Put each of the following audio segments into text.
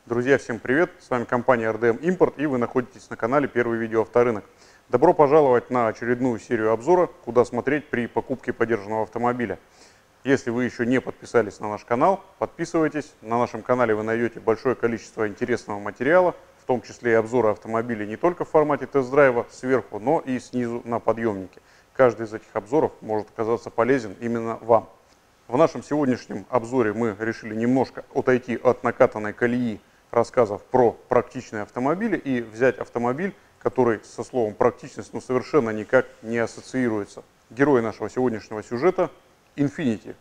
Друзья, всем привет! С вами компания RDM Import, и вы находитесь на канале Первый видеоавторынок. Добро пожаловать на очередную серию обзора, куда смотреть при покупке подержанного автомобиля. Если вы еще не подписались на наш канал, подписывайтесь. На нашем канале вы найдете большое количество интересного материала, в том числе и обзоры автомобилей не только в формате тест-драйва сверху, но и снизу на подъемнике. Каждый из этих обзоров может оказаться полезен именно вам. В нашем сегодняшнем обзоре мы решили немножко отойти от накатанной колеи рассказов про практичные автомобили и взять автомобиль, который со словом практичность совершенно никак не ассоциируется. Герой нашего сегодняшнего сюжета – Infiniti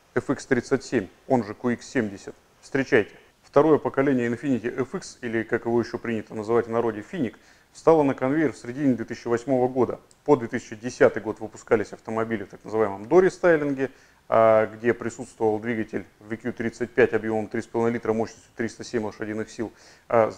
FX37, он же QX70. Встречайте! Второе поколение Infiniti FX, или как его еще принято называть в народе Финик, стало на конвейер в середине 2008 года. По 2010 год выпускались автомобили в так называемом дорестайлинге, где присутствовал двигатель VQ35 объемом 3,5 литра мощностью 307 лошадиных сил. С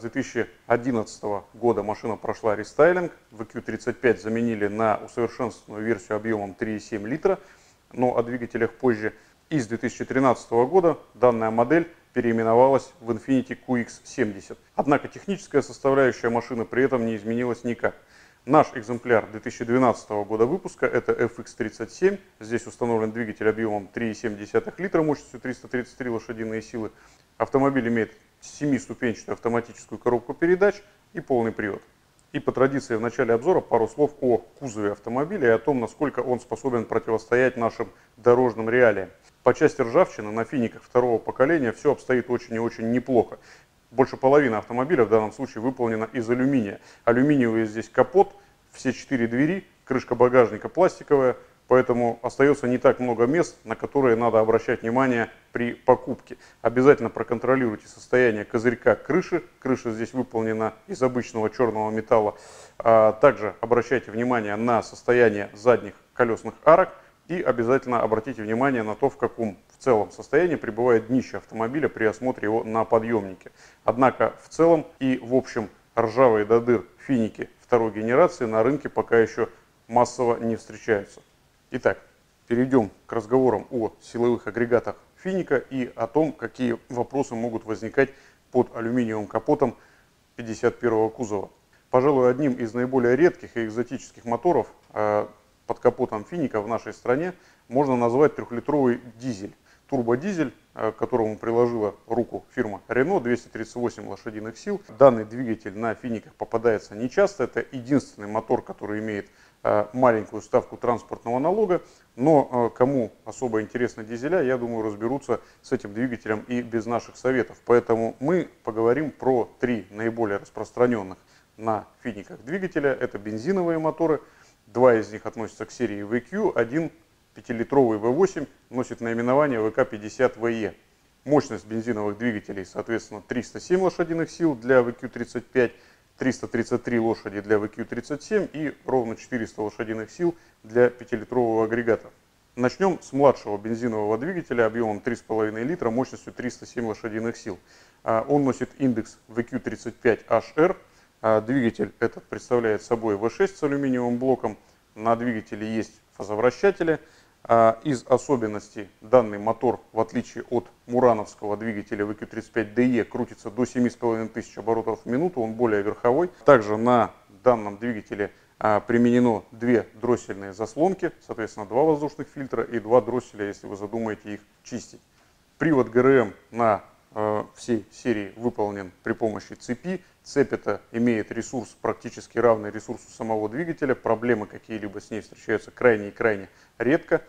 2011 года машина прошла рестайлинг. VQ35 заменили на усовершенствованную версию объемом 3,7 литра, но о двигателях позже. И с 2013 года данная модель переименовалась в Infiniti QX70. Однако техническая составляющая машины при этом не изменилась никак. Наш экземпляр 2012 года выпуска – это FX37. Здесь установлен двигатель объемом 3,7 литра мощностью 333 лошадиные силы. Автомобиль имеет 7-ступенчатую автоматическую коробку передач и полный привод. И по традиции в начале обзора пару слов о кузове автомобиля и о том, насколько он способен противостоять нашим дорожным реалиям. По части ржавчины на финиках второго поколения все обстоит очень и очень неплохо. Больше половины автомобиля в данном случае выполнена из алюминия. Алюминиевый здесь капот, все 4 двери, крышка багажника пластиковая, поэтому остается не так много мест, на которые надо обращать внимание при покупке. Обязательно проконтролируйте состояние козырька крыши. Крыша здесь выполнена из обычного черного металла. Также обращайте внимание на состояние задних колесных арок. И обязательно обратите внимание на то, в каком в целом состоянии пребывает днище автомобиля при осмотре его на подъемнике. Однако в целом и в общем ржавые до дыр финики второй генерации на рынке пока еще массово не встречаются. Итак, перейдем к разговорам о силовых агрегатах финика и о том, какие вопросы могут возникать под алюминиевым капотом 51-го кузова. Пожалуй, одним из наиболее редких и экзотических моторов под капотом финика в нашей стране можно назвать 3-литровый дизель. Турбодизель, к которому приложила руку фирма Renault, 238 лошадиных сил. Данный двигатель на финиках попадается нечасто. Это единственный мотор, который имеет маленькую ставку транспортного налога. Но кому особо интересны дизеля, я думаю, разберутся с этим двигателем и без наших советов. Поэтому мы поговорим про 3 наиболее распространенных на финиках двигателя. Это бензиновые моторы. 2 из них относятся к серии VQ, один 5-литровый V8 носит наименование VK50VE. Мощность бензиновых двигателей, соответственно, 307 лошадиных сил для VQ35, 333 лошади для VQ37 и ровно 400 лошадиных сил для 5-литрового агрегата. Начнем с младшего бензинового двигателя объемом 3,5 литра мощностью 307 лошадиных сил. Он носит индекс VQ35HR. Двигатель этот представляет собой V6 с алюминиевым блоком. На двигателе есть фазовращатели. Из особенностей данный мотор, в отличие от мурановского двигателя VQ35DE, крутится до 7500 оборотов в минуту, он более верховой. Также на данном двигателе применено 2 дроссельные заслонки, соответственно 2 воздушных фильтра и 2 дросселя, если вы задумаете их чистить. Привод ГРМ на всей серии выполнен при помощи цепи. Цепь эта имеет ресурс практически равный ресурсу самого двигателя. Проблемы какие-либо с ней встречаются крайне и крайне редко.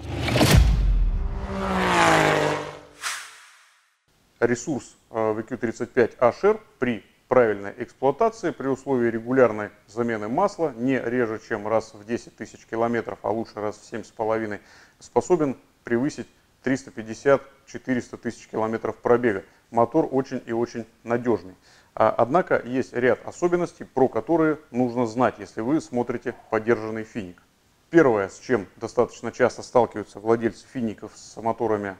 Ресурс VQ35HR при правильной эксплуатации, при условии регулярной замены масла, не реже, чем раз в 10 тысяч километров, а лучше раз в 7,5, способен превысить 350-400 тысяч километров пробега. Мотор очень и очень надежный. Однако есть ряд особенностей, про которые нужно знать, если вы смотрите подержанный финик. Первое, с чем достаточно часто сталкиваются владельцы фиников с моторами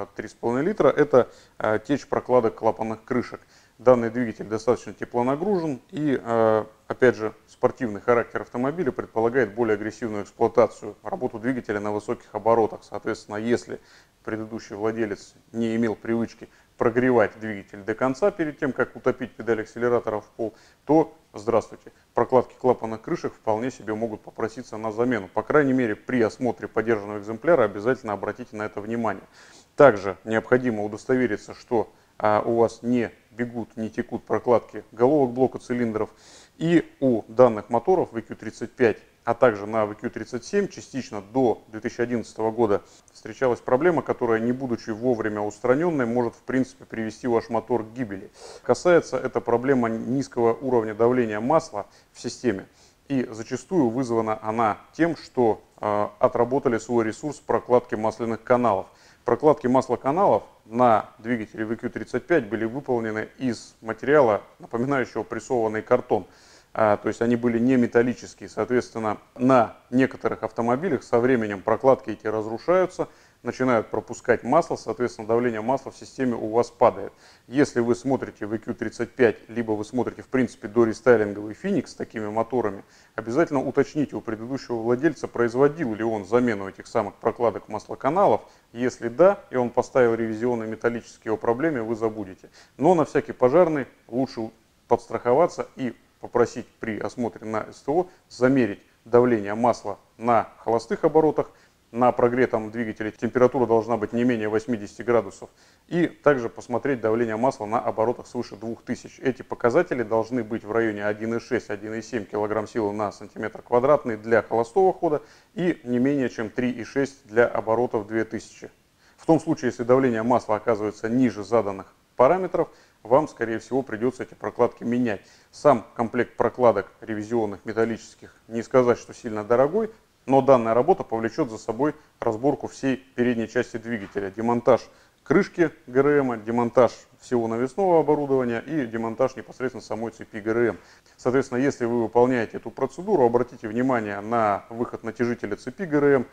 3,5 литра, это течь прокладок клапанных крышек. Данный двигатель достаточно теплонагружен и, опять же, спортивный характер автомобиля предполагает более агрессивную эксплуатацию, работу двигателя на высоких оборотах. Соответственно, если предыдущий владелец не имел привычки прогревать двигатель до конца перед тем, как утопить педаль акселератора в пол, то, здравствуйте, прокладки клапанных крышек вполне себе могут попроситься на замену. По крайней мере, при осмотре подержанного экземпляра обязательно обратите на это внимание. Также необходимо удостовериться, что у вас не бегут, не текут прокладки головок блока цилиндров. И у данных моторов VQ35, а также на VQ37 частично до 2011 года встречалась проблема, которая, не будучи вовремя устраненной, может в принципе привести ваш мотор к гибели. Касается эта проблема низкого уровня давления масла в системе. И зачастую вызвана она тем, что отработали свой ресурс прокладки масляных каналов. Прокладки маслоканалов на двигателе VQ35 были выполнены из материала, напоминающего прессованный картон. То есть они были не металлические. Соответственно, на некоторых автомобилях со временем прокладки эти разрушаются, начинают пропускать масло, соответственно, давление масла в системе у вас падает. Если вы смотрите VQ35, либо вы смотрите, в принципе, дорестайлинговый Феникс с такими моторами, обязательно уточните у предыдущего владельца, производил ли он замену этих самых прокладок маслоканалов. Если да, и он поставил ревизионный металлический, о проблеме вы забудете. Но на всякий пожарный лучше подстраховаться и попросить при осмотре на СТО замерить давление масла на холостых оборотах. На прогретом двигателе температура должна быть не менее 80 градусов. И также посмотреть давление масла на оборотах свыше 2000. Эти показатели должны быть в районе 1,6-1,7 кг силы на сантиметр квадратный для холостого хода и не менее чем 3,6 для оборотов 2000. В том случае, если давление масла оказывается ниже заданных параметров, вам, скорее всего, придется эти прокладки менять. Сам комплект прокладок ревизионных металлических не сказать, что сильно дорогой, но данная работа повлечет за собой разборку всей передней части двигателя, демонтаж крышки ГРМ, демонтаж всего навесного оборудования и демонтаж непосредственно самой цепи ГРМ. Соответственно, если вы выполняете эту процедуру, обратите внимание на выход натяжителя цепи ГРМ,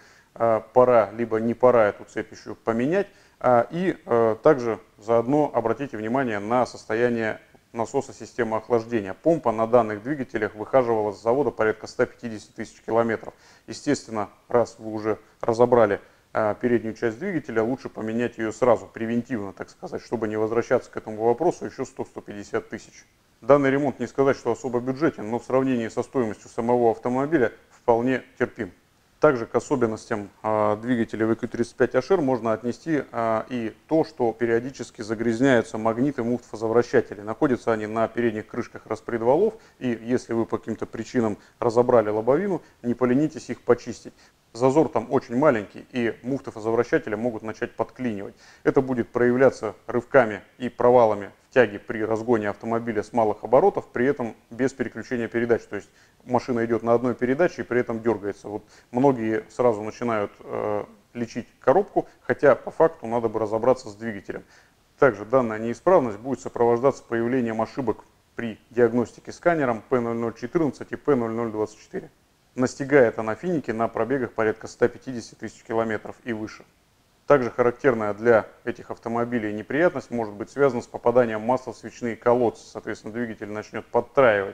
пора либо не пора эту цепь еще поменять, и также заодно обратите внимание на состояние насоса системы охлаждения. Помпа на данных двигателях выхаживала с завода порядка 150 тысяч километров. Естественно, раз вы уже разобрали переднюю часть двигателя, лучше поменять ее сразу, превентивно, так сказать, чтобы не возвращаться к этому вопросу еще 100-150 тысяч. Данный ремонт не сказать, что особо бюджетен, но в сравнении со стоимостью самого автомобиля вполне терпим. Также к особенностям двигателя VQ35HR можно отнести и то, что периодически загрязняются магниты муфт-фазовращателей. Находятся они на передних крышках распредвалов, и если вы по каким-то причинам разобрали лобовину, не поленитесь их почистить. Зазор там очень маленький, и муфты фазовращателя могут начать подклинивать. Это будет проявляться рывками и провалами в тяге при разгоне автомобиля с малых оборотов, при этом без переключения передач. То есть машина идет на одной передаче и при этом дергается. Вот многие сразу начинают лечить коробку, хотя по факту надо бы разобраться с двигателем. Также данная неисправность будет сопровождаться появлением ошибок при диагностике сканером P0014 и P0024. Настигает она финики на пробегах порядка 150 тысяч километров и выше. Также характерная для этих автомобилей неприятность может быть связана с попаданием масла в свечные колодцы. Соответственно, двигатель начнет подтраивать.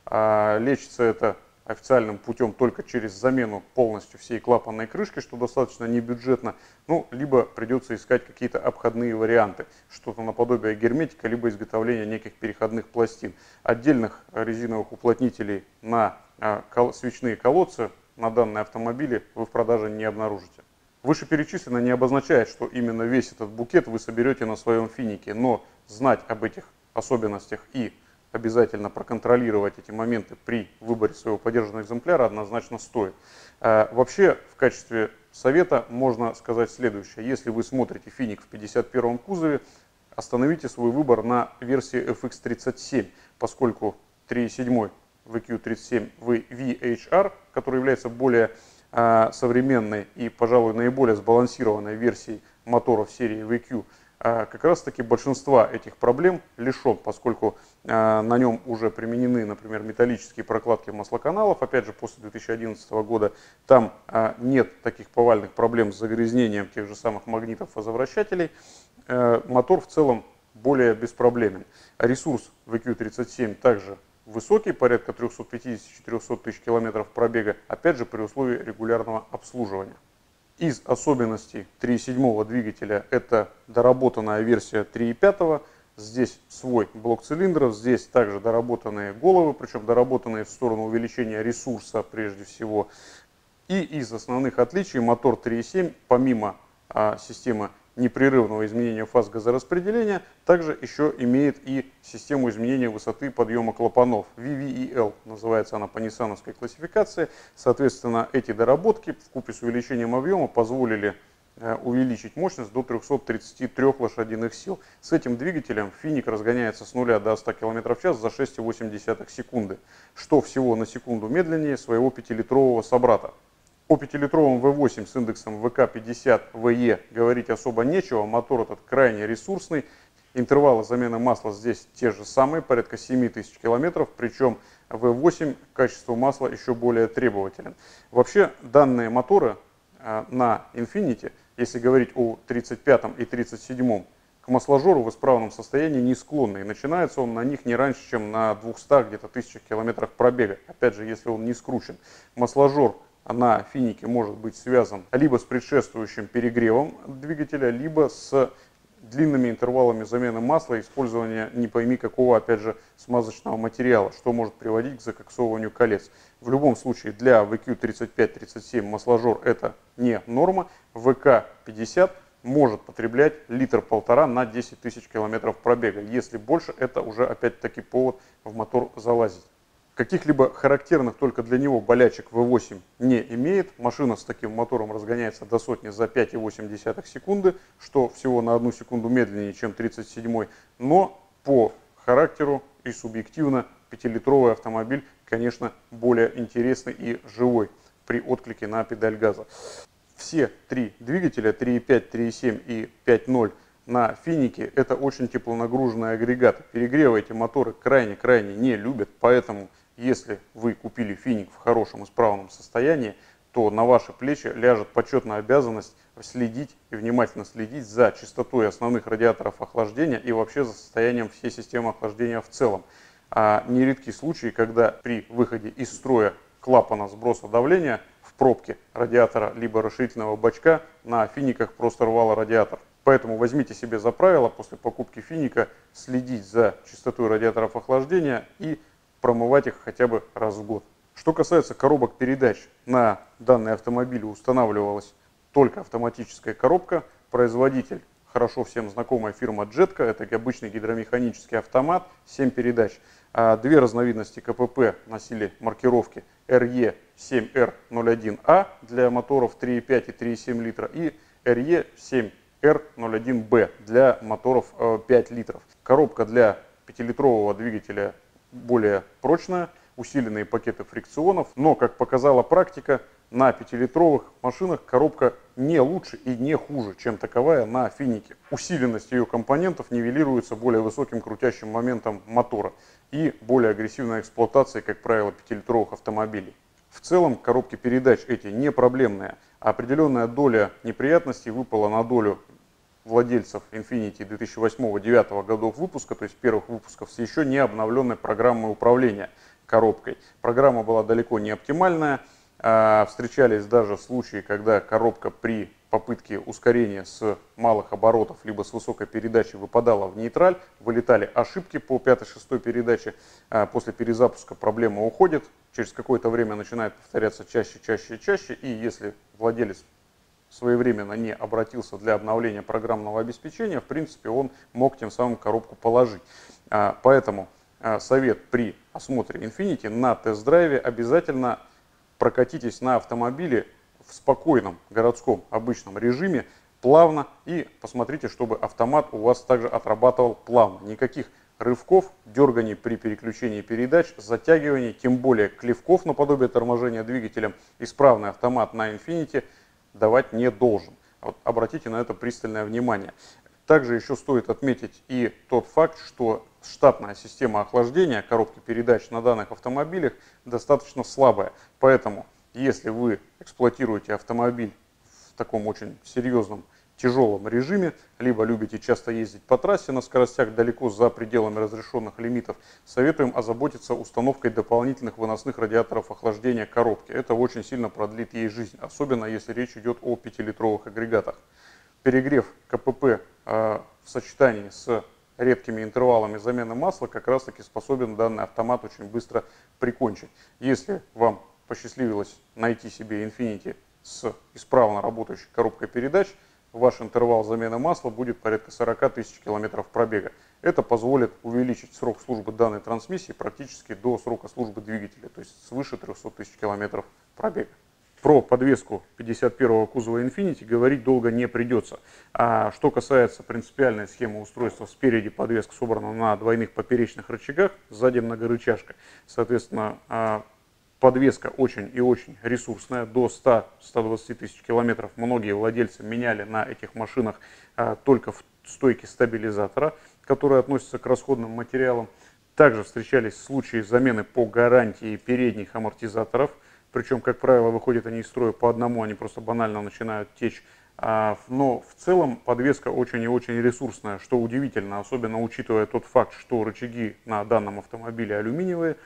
Лечится это официальным путем только через замену полностью всей клапанной крышки, что достаточно небюджетно. Ну, либо придется искать какие-то обходные варианты, что-то наподобие герметика, либо изготовления неких переходных пластин. Отдельных резиновых уплотнителей на свечные колодцы на данные автомобили вы в продаже не обнаружите. Вышеперечисленное не обозначает, что именно весь этот букет вы соберете на своем финике, но знать об этих особенностях и обязательно проконтролировать эти моменты при выборе своего подержанного экземпляра однозначно стоит. Вообще, в качестве совета можно сказать следующее. Если вы смотрите финик в 51-м кузове, остановите свой выбор на версии FX37, поскольку 3.7 VQ37 VHR, который является более современной и, пожалуй, наиболее сбалансированной версией моторов серии VQ, как раз таки большинства этих проблем лишен, поскольку на нем уже применены, например, металлические прокладки маслоканалов, опять же, после 2011 года. Там нет таких повальных проблем с загрязнением тех же самых магнитов фазовращателей. Мотор в целом более беспроблемен. Ресурс VQ37 также высокий, порядка 350-400 тысяч километров пробега, опять же при условии регулярного обслуживания. Из особенностей 3.7 двигателя это доработанная версия 3.5. Здесь свой блок цилиндров, здесь также доработанные головы, причем доработанные в сторону увеличения ресурса прежде всего. И из основных отличий мотор 3.7, помимо системы непрерывного изменения фаз газораспределения, также еще имеет и систему изменения высоты подъема клапанов. VVEL называется она по ниссановской классификации. Соответственно, эти доработки вкупе с увеличением объема позволили увеличить мощность до 333 лошадиных сил. С этим двигателем Финик разгоняется с 0 до 100 км в час за 6,8 секунды, что всего на секунду медленнее своего 5-литрового собрата. О 5-литровом V8 с индексом ВК50ВЕ говорить особо нечего, мотор этот крайне ресурсный, интервалы замены масла здесь те же самые, порядка 7000 км, причем V8 к качеству масла еще более требователен. Вообще данные моторы на Infiniti, если говорить о 35 и 37, к масложору в исправном состоянии не склонны, и начинается он на них не раньше, чем на 200 где-то тысячах километрах пробега, опять же, если он не скручен. Масложор на Финике может быть связан либо с предшествующим перегревом двигателя, либо с длинными интервалами замены масла и использования не пойми какого, опять же, смазочного материала, что может приводить к закоксовыванию колец. В любом случае для VQ35-37 масложор это не норма, ВК50 может потреблять литр-полтора на 10 тысяч километров пробега. Если больше, это уже опять-таки повод в мотор залазить. Каких-либо характерных только для него болячек V8 не имеет. Машина с таким мотором разгоняется до сотни за 5,8 секунды, что всего на 1 секунду медленнее, чем 37-й. Но по характеру и субъективно 5-литровый автомобиль, конечно, более интересный и живой при отклике на педаль газа. Все три двигателя 3.5, 3.7 и 5.0 на Финике это очень теплонагруженные агрегаты. Перегревы эти моторы крайне-крайне не любят, поэтому если вы купили Финик в хорошем исправном состоянии, то на ваши плечи ляжет почетная обязанность следить и внимательно следить за частотой основных радиаторов охлаждения и вообще за состоянием всей системы охлаждения в целом. А нередки случаи, когда при выходе из строя клапана сброса давления в пробке радиатора либо расширительного бачка на Финиках просто рвало радиатор. Поэтому возьмите себе за правило после покупки Финика следить за частотой радиаторов охлаждения и промывать их хотя бы раз в год. Что касается коробок передач, на данный автомобиль устанавливалась только автоматическая коробка. Производитель хорошо всем знакомая фирма Jetka, это обычный гидромеханический автомат, 7 передач. Две разновидности КПП носили маркировки RE7R01A для моторов 3,5 и 3,7 литра и RE7R01B для моторов 5 литров. Коробка для 5-литрового двигателя более прочная, усиленные пакеты фрикционов, но, как показала практика, на 5-литровых машинах коробка не лучше и не хуже, чем таковая на Финике. Усиленность ее компонентов нивелируется более высоким крутящим моментом мотора и более агрессивной эксплуатацией, как правило, 5-литровых автомобилей. В целом коробки передач эти не проблемные, а определенная доля неприятностей выпала на долю владельцев Infiniti 2008-2009 годов выпуска, то есть первых выпусков, с еще не обновленной программой управления коробкой. Программа была далеко не оптимальная, встречались даже случаи, когда коробка при попытке ускорения с малых оборотов либо с высокой передачи выпадала в нейтраль, вылетали ошибки по 5-6 передаче, после перезапуска проблема уходит, через какое-то время начинает повторяться чаще, чаще и чаще, и если владелец своевременно не обратился для обновления программного обеспечения, в принципе, он мог тем самым коробку положить. Поэтому совет при осмотре Infiniti на тест-драйве: обязательно прокатитесь на автомобиле в спокойном городском обычном режиме, плавно, и посмотрите, чтобы автомат у вас также отрабатывал плавно. Никаких рывков, дерганий при переключении передач, затягиваний, тем более клевков наподобие торможения двигателем исправный автомат на Infiniti давать не должен. Вот обратите на это пристальное внимание. Также еще стоит отметить и тот факт, что штатная система охлаждения коробки передач на данных автомобилях достаточно слабая. Поэтому, если вы эксплуатируете автомобиль в таком очень серьезном, тяжелом режиме, либо любите часто ездить по трассе на скоростях далеко за пределами разрешенных лимитов, советуем озаботиться установкой дополнительных выносных радиаторов охлаждения коробки. Это очень сильно продлит ей жизнь, особенно если речь идет о 5-литровых агрегатах. Перегрев КПП в сочетании с редкими интервалами замены масла как раз таки способен данный автомат очень быстро прикончить. Если вам посчастливилось найти себе Infiniti с исправно работающей коробкой передач, ваш интервал замены масла будет порядка 40 тысяч километров пробега. Это позволит увеличить срок службы данной трансмиссии практически до срока службы двигателя, то есть свыше 300 тысяч километров пробега. Про подвеску 51-го кузова Infiniti говорить долго не придется. А что касается принципиальной схемы устройства, спереди подвеска собрана на двойных поперечных рычагах, сзади многорычажка. Соответственно, подвеска очень и очень ресурсная, до 100-120 тысяч километров. Многие владельцы меняли на этих машинах только в стойке стабилизатора, которые относятся к расходным материалам. Также встречались случаи замены по гарантии передних амортизаторов. Причем, как правило, выходят они из строя по одному, они просто банально начинают течь. Но в целом подвеска очень и очень ресурсная, что удивительно, особенно учитывая тот факт, что рычаги на данном автомобиле алюминиевые,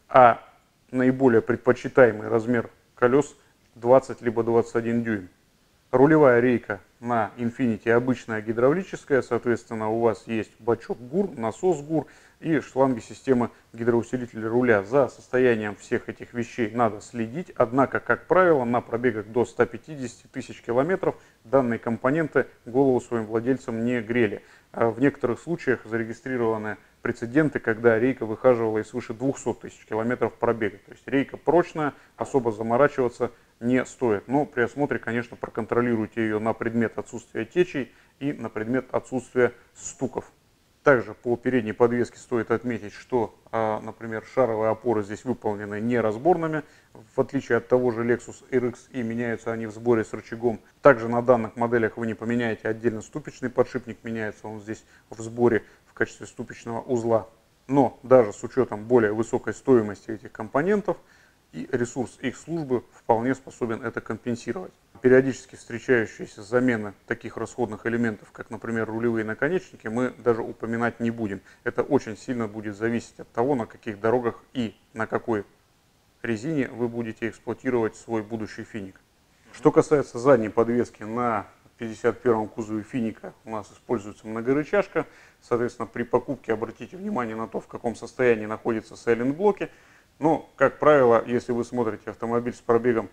а наиболее предпочитаемый размер колес 20 либо 21 дюйм. Рулевая рейка на Infiniti обычная гидравлическая, соответственно, у вас есть бачок ГУР, насос ГУР и шланги системы гидроусилителя руля. За состоянием всех этих вещей надо следить, однако, как правило, на пробегах до 150 тысяч километров данные компоненты голову своим владельцам не грели. В некоторых случаях зарегистрированы прецеденты, когда рейка выхаживала и свыше 200 тысяч километров пробега. То есть рейка прочная, особо заморачиваться не стоит. Но при осмотре, конечно, проконтролируйте ее на предмет отсутствия течей и на предмет отсутствия стуков. Также по передней подвеске стоит отметить, что, например, шаровые опоры здесь выполнены не разборными, в отличие от того же Lexus RX, и меняются они в сборе с рычагом. Также на данных моделях вы не поменяете отдельно ступичный подшипник, меняется он здесь в сборе в качестве ступичного узла. Но даже с учетом более высокой стоимости этих компонентов, и ресурс их службы вполне способен это компенсировать. Периодически встречающиеся замены таких расходных элементов, как, например, рулевые наконечники, мы даже упоминать не будем. Это очень сильно будет зависеть от того, на каких дорогах и на какой резине вы будете эксплуатировать свой будущий Финик. Что касается задней подвески, на 51-м кузове Финика у нас используется многорычажка. Соответственно, при покупке обратите внимание на то, в каком состоянии находятся сайлент-блоки. Но, как правило, если вы смотрите автомобиль с пробегом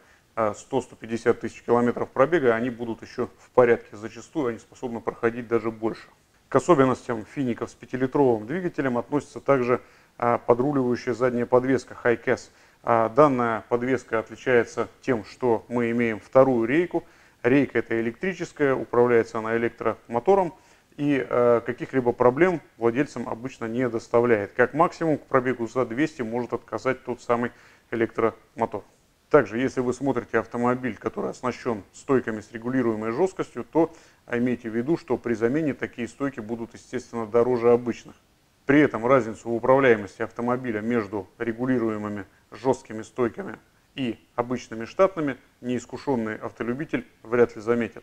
100-150 тысяч километров пробега, они будут еще в порядке. Зачастую они способны проходить даже больше. К особенностям фиников с 5-литровым двигателем относится также подруливающая задняя подвеска Hi-Cas. Данная подвеска отличается тем, что мы имеем вторую рейку. Рейка это электрическая, управляется она электромотором. И каких-либо проблем владельцам обычно не доставляет. Как максимум к пробегу за 200 может отказать тот самый электромотор. Также, если вы смотрите автомобиль, который оснащен стойками с регулируемой жесткостью, то имейте в виду, что при замене такие стойки будут, естественно, дороже обычных. При этом разницу в управляемости автомобиля между регулируемыми жесткими стойками и обычными штатными неискушенный автолюбитель вряд ли заметит.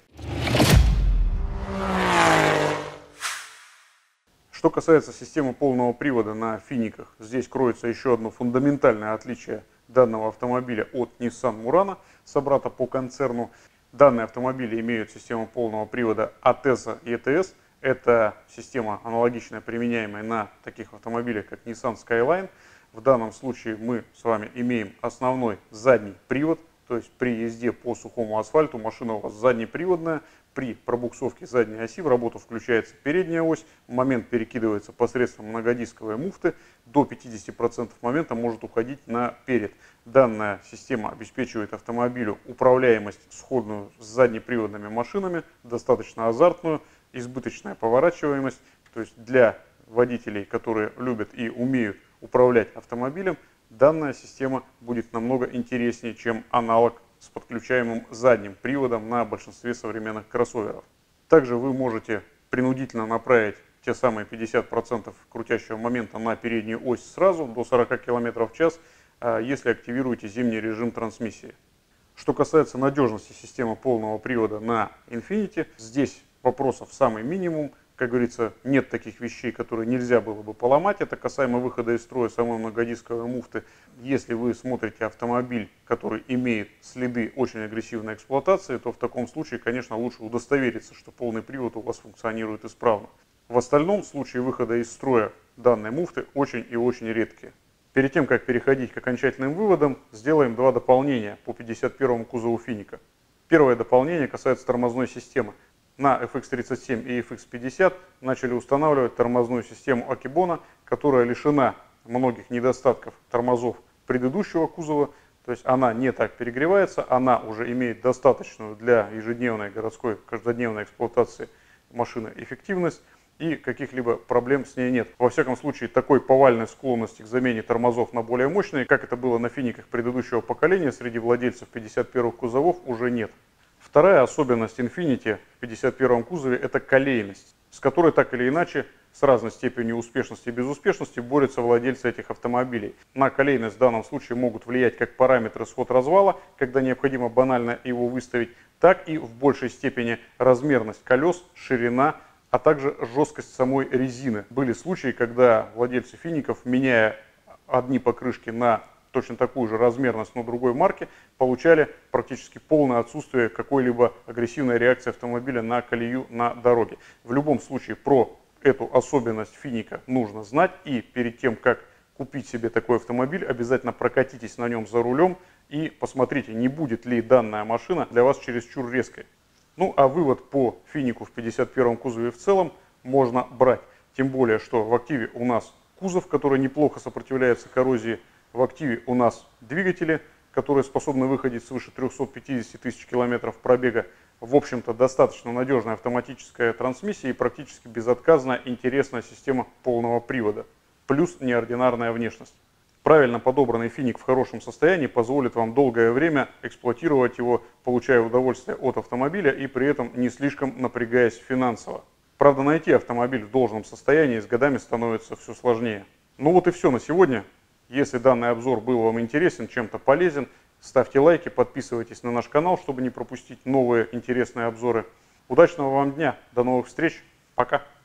Что касается системы полного привода на Финиках, здесь кроется еще одно фундаментальное отличие данного автомобиля от Nissan Murano, собрата по концерну. Данные автомобили имеют систему полного привода ATESA и ETS. Это система, аналогичная применяемой на таких автомобилях, как Nissan Skyline. В данном случае мы с вами имеем основной задний привод, то есть при езде по сухому асфальту машина у вас заднеприводная. При пробуксовке задней оси в работу включается передняя ось, момент перекидывается посредством многодисковой муфты, до 50% момента может уходить на перед. Данная система обеспечивает автомобилю управляемость сходную с заднеприводными машинами, достаточно азартную, избыточная поворачиваемость, то есть для водителей, которые любят и умеют управлять автомобилем, данная система будет намного интереснее, чем аналог с подключаемым задним приводом на большинстве современных кроссоверов. Также вы можете принудительно направить те самые 50% крутящего момента на переднюю ось сразу до 40 км в час, если активируете зимний режим трансмиссии. Что касается надежности системы полного привода на Infiniti, здесь вопросов самый минимум. Как говорится, нет таких вещей, которые нельзя было бы поломать. Это касаемо выхода из строя самой многодисковой муфты. Если вы смотрите автомобиль, который имеет следы очень агрессивной эксплуатации, то в таком случае, конечно, лучше удостовериться, что полный привод у вас функционирует исправно. В остальном, случаи выхода из строя данной муфты очень и очень редкие. Перед тем, как переходить к окончательным выводам, сделаем два дополнения по 51-му кузову Финика. Первое дополнение касается тормозной системы. На FX37 и FX50 начали устанавливать тормозную систему Akebone, которая лишена многих недостатков тормозов предыдущего кузова. То есть она не так перегревается, она уже имеет достаточную для ежедневной городской, каждодневной эксплуатации машины эффективность. И каких-либо проблем с ней нет. Во всяком случае, такой повальной склонности к замене тормозов на более мощные, как это было на Финиках предыдущего поколения, среди владельцев 51-х кузовов уже нет. Вторая особенность Infiniti в 51-м кузове – это колейность, с которой так или иначе, с разной степенью успешности и безуспешности борются владельцы этих автомобилей. На колейность в данном случае могут влиять как параметры сход-развала, когда необходимо банально его выставить, так и в большей степени размерность колес, ширина, а также жесткость самой резины. Были случаи, когда владельцы Фиников, меняя одни покрышки на точно такую же размерность, но другой марки, получали практически полное отсутствие какой-либо агрессивной реакции автомобиля на колею на дороге. В любом случае про эту особенность Финика нужно знать, и перед тем, как купить себе такой автомобиль, обязательно прокатитесь на нем за рулем и посмотрите, не будет ли данная машина для вас чересчур резкой. Ну а вывод по Финику в 51-м кузове в целом можно брать. Тем более, что в активе у нас кузов, который неплохо сопротивляется коррозии. В активе у нас двигатели, которые способны выходить свыше 350 тысяч километров пробега. В общем-то, достаточно надежная автоматическая трансмиссия и практически безотказная интересная система полного привода. Плюс неординарная внешность. Правильно подобранный Финик в хорошем состоянии позволит вам долгое время эксплуатировать его, получая удовольствие от автомобиля и при этом не слишком напрягаясь финансово. Правда, найти автомобиль в должном состоянии с годами становится все сложнее. Ну вот и все на сегодня. Если данный обзор был вам интересен, чем-то полезен, ставьте лайки, подписывайтесь на наш канал, чтобы не пропустить новые интересные обзоры. Удачного вам дня, до новых встреч, пока!